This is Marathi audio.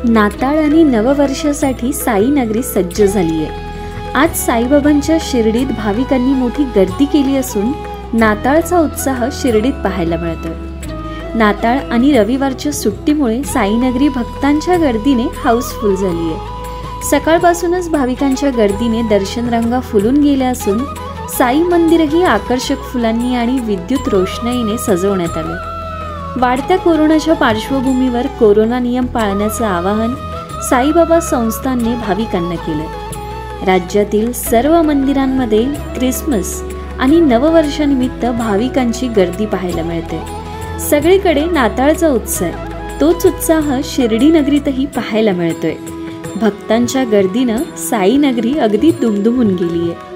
नाताळ आणि नववर्षासाठी साई नगरी सज्ज झाली आहे। आज साईबाबांच्या शिर्डीत भाविकांनी मोठी गर्दी केली असून नाताळचा उत्साह शिर्डीत पाहायला मिळतोय। नाताळ आणि रविवारच्या सुट्टीमुळे साईनगरी भक्तांच्या गर्दीने हाऊसफुल झाली आहे। सकाळपासूनच भाविकांच्या गर्दीने दर्शन रांगा फुलून गेल्या असून साई मंदिरही आकर्षक फुलांनी आणि विद्युत रोषणाईने सजवण्यात आले। वाढत्या कोरोनाच्या पार्श्वभूमीवर कोरोना नियम पाळण्याचं आवाहन साईबाबा संस्थानने भाविकांना केलं। राज्यातील सर्व मंदिरांमध्ये क्रिसमस आणि नववर्षानिमित्त भाविकांची गर्दी पाहायला मिळते। सगळीकडे नाताळचा उत्साह, तोच उत्साह शिर्डी नगरीतही पाहायला मिळतोय। भक्तांच्या गर्दीनं साई नगरी अगदी दुमदुमून गेली आहे।